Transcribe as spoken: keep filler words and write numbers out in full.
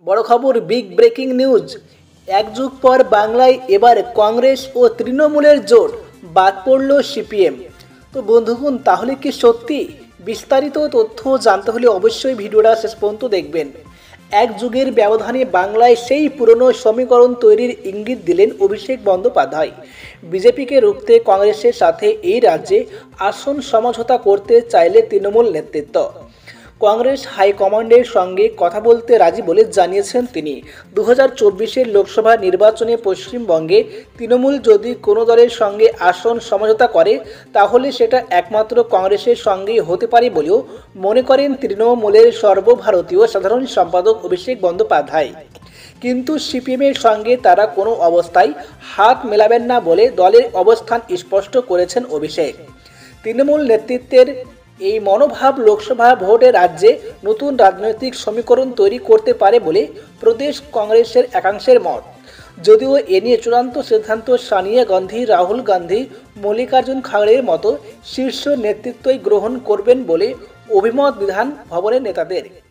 বড় খবর, big breaking news. এক যুগ পর বাংলায় এবার কংগ্রেস ও তৃণমূলের জোট, বাদ পড়ল সিপিএম। তো বন্ধুগণ, তাহলে কি সত্যি? বিস্তারিত তথ্য জানতে হলে অবশ্যই ভিডিওটা শেষ পর্যন্ত দেখবেন। এক যুগের ব্যবধানে বাংলায় সেই পুরনো সমীকরণ তৈরির ইঙ্গিত দিলেন অভিষেক বন্দ্যোপাধ্যায়। বিজেপিকে রুখতে কংগ্রেসের সাথে এই রাজ্যে আসন সমঝোতা করতে চাইলে তৃণমূল নেতৃত্ব। কংগ্রেস হাইকমান্ডের সঙ্গে কথা বলতে রাজি বলে জানিয়েছেন তিনি। দু হাজার চব্বিশের লোকসভা নির্বাচনে পশ্চিমবঙ্গে তৃণমূল যদি কোনো দলের সঙ্গে আসন সমঝোতা করে তাহলে সেটা একমাত্র কংগ্রেসের সঙ্গেই হতে পারে বলেও মনে করেন তৃণমূলের সর্বভারতীয় সাধারণ সম্পাদক অভিষেক বন্দ্যোপাধ্যায়। কিন্তু সিপিএমের সঙ্গে তারা কোনো অবস্থায় হাত মেলাবেন না বলে দলের অবস্থান স্পষ্ট করেছেন অভিষেক। তৃণমূল নেতৃত্বের এই মনোভাব লোকসভা ভোটে রাজ্যে নতুন রাজনৈতিক সমীকরণ তৈরি করতে পারে বলে প্রদেশ কংগ্রেসের একাংশের মত। যদিও এ নিয়ে চূড়ান্ত সিদ্ধান্ত সোনিয়া গান্ধী, রাহুল গান্ধী, মল্লিকার্জুন খাড়গের মতো শীর্ষ নেতৃত্বই গ্রহণ করবেন বলে অভিমত বিধান ভবনের নেতাদের।